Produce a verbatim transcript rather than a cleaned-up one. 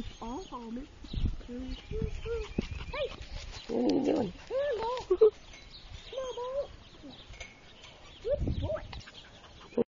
Oh, follow me. Hey! What are you doing?